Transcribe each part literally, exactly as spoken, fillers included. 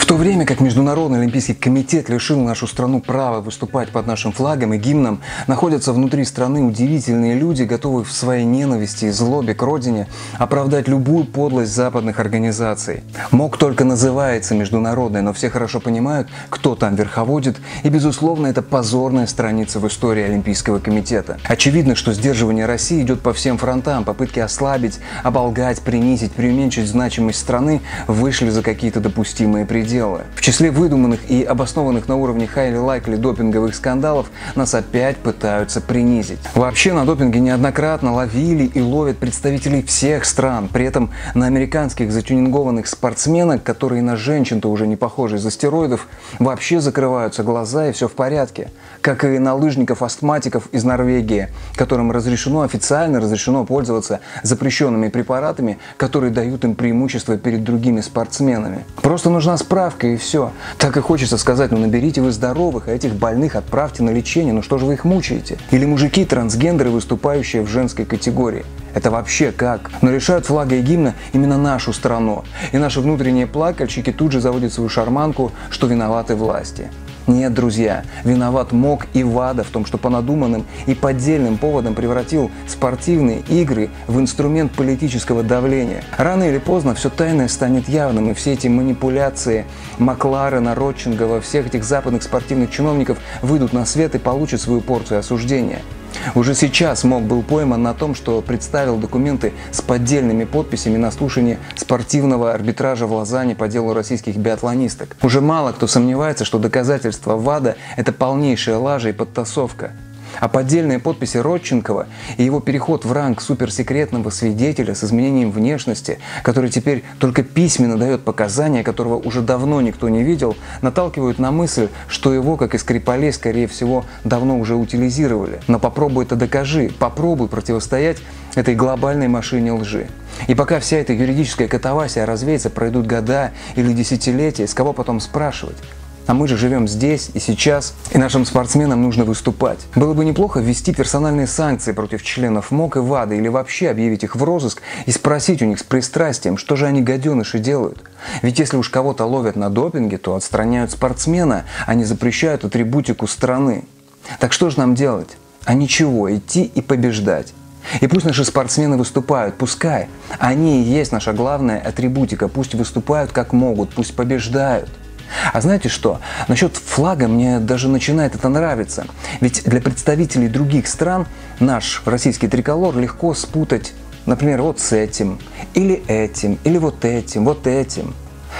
то время как Международный олимпийский комитет лишил нашу страну права выступать под нашим флагом и гимном, находятся внутри страны удивительные люди, готовые в своей ненависти и злобе к родине оправдать любую подлость западных организаций. МОК только называется международной, но все хорошо понимают, кто там верховодит, и, безусловно, это позорная страница в истории Олимпийского комитета. Очевидно, что сдерживание России идет по всем фронтам. Попытки ослабить, оболгать, принизить, преуменьшить значимость страны вышли за какие-то допустимые пределы. В числе выдуманных и обоснованных на уровне highly likely допинговых скандалов нас опять пытаются принизить. Вообще на допинге неоднократно ловили и ловят представителей всех стран. При этом на американских затюнингованных спортсменок, которые на женщин-то уже не похожи из-за стероидов, вообще закрываются глаза и все в порядке. Как и на лыжников-астматиков из Норвегии, которым разрешено, официально разрешено пользоваться запрещенными препаратами, которые дают им преимущество перед другими спортсменами. Просто нужна справка и все. Так и хочется сказать, ну наберите вы здоровых, а этих больных отправьте на лечение, ну что же вы их мучаете? Или мужики-трансгендеры, выступающие в женской категории. Это вообще как? Но решают флага и гимна именно нашу страну. И наши внутренние плакальщики тут же заводят свою шарманку, что виноваты власти. Нет, друзья, виноват МОК и ВАДА в том, что по надуманным и поддельным поводам превратил спортивные игры в инструмент политического давления. Рано или поздно все тайное станет явным, и все эти манипуляции Макларена, Ротшингова, всех этих западных спортивных чиновников выйдут на свет и получат свою порцию осуждения. Уже сейчас МОК был пойман на том, что представил документы с поддельными подписями на слушание спортивного арбитража в Лозанне по делу российских биатлонисток. Уже мало кто сомневается, что доказательства ВАДА – это полнейшая лажа и подтасовка. А поддельные подписи Родченкова и его переход в ранг суперсекретного свидетеля с изменением внешности, который теперь только письменно дает показания, которого уже давно никто не видел, наталкивают на мысль, что его, как и Скрипалей, скорее всего, давно уже утилизировали. Но попробуй это докажи, попробуй противостоять этой глобальной машине лжи. И пока вся эта юридическая катавасия развеется, пройдут года или десятилетия, с кого потом спрашивать? А мы же живем здесь и сейчас, и нашим спортсменам нужно выступать. Было бы неплохо ввести персональные санкции против членов МОК и ВАДА или вообще объявить их в розыск и спросить у них с пристрастием, что же они, гаденыши, делают. Ведь если уж кого-то ловят на допинге, то отстраняют спортсмена, а не запрещают атрибутику страны. Так что же нам делать? А ничего, идти и побеждать. И пусть наши спортсмены выступают, пускай. Они и есть наша главная атрибутика, пусть выступают как могут, пусть побеждают. А знаете что? Насчет флага мне даже начинает это нравиться. Ведь для представителей других стран наш российский триколор легко спутать, например, вот с этим, или этим, или вот этим, вот этим.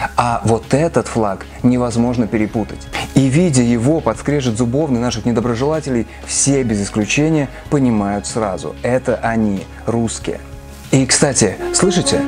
А вот этот флаг невозможно перепутать. И видя его под скрежет зубовный наших недоброжелателей, все без исключения понимают сразу. Это они, русские. И, кстати, слышите?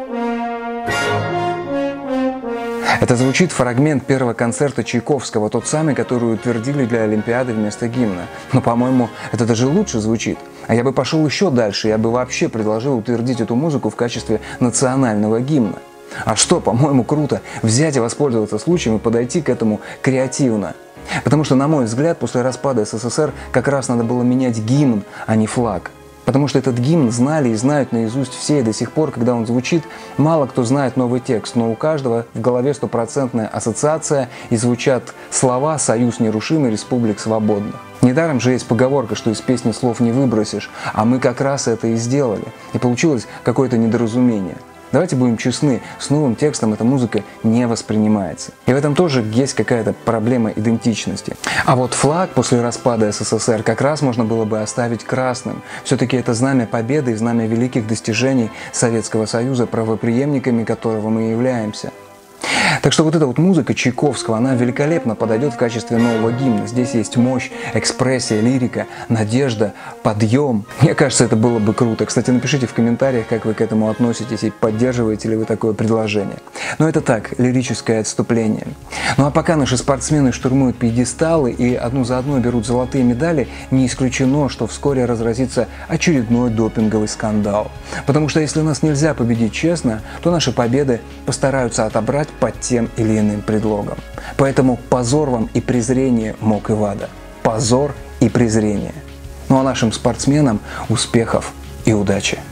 Это звучит фрагмент первого концерта Чайковского, тот самый, который утвердили для Олимпиады вместо гимна. Но, по-моему, это даже лучше звучит. А я бы пошел еще дальше, я бы вообще предложил утвердить эту музыку в качестве национального гимна. А что, по-моему, круто взять и воспользоваться случаем и подойти к этому креативно. Потому что, на мой взгляд, после распада СССР как раз надо было менять гимн, а не флаг. Потому что этот гимн знали и знают наизусть все, и до сих пор, когда он звучит, мало кто знает новый текст, но у каждого в голове стопроцентная ассоциация, и звучат слова «Союз нерушимый, республик свободных». Недаром же есть поговорка, что из песни слов не выбросишь, а мы как раз это и сделали, и получилось какое-то недоразумение. Давайте будем честны, с новым текстом эта музыка не воспринимается. И в этом тоже есть какая-то проблема идентичности. А вот флаг после распада СССР как раз можно было бы оставить красным. Все-таки это знамя победы и знамя великих достижений Советского Союза, правопреемниками которого мы являемся. Так что вот эта вот музыка Чайковского, она великолепно подойдет в качестве нового гимна. Здесь есть мощь, экспрессия, лирика, надежда, подъем. Мне кажется, это было бы круто. Кстати, напишите в комментариях, как вы к этому относитесь и поддерживаете ли вы такое предложение. Но это так, лирическое отступление. Ну а пока наши спортсмены штурмуют пьедесталы и одну за одной берут золотые медали, не исключено, что вскоре разразится очередной допинговый скандал. Потому что если нас нельзя победить честно, то наши победы постараются отобрать под тем или иным предлогом. Поэтому позор вам и презрение МОК и ВАДА. Позор и презрение. Ну а нашим спортсменам успехов и удачи!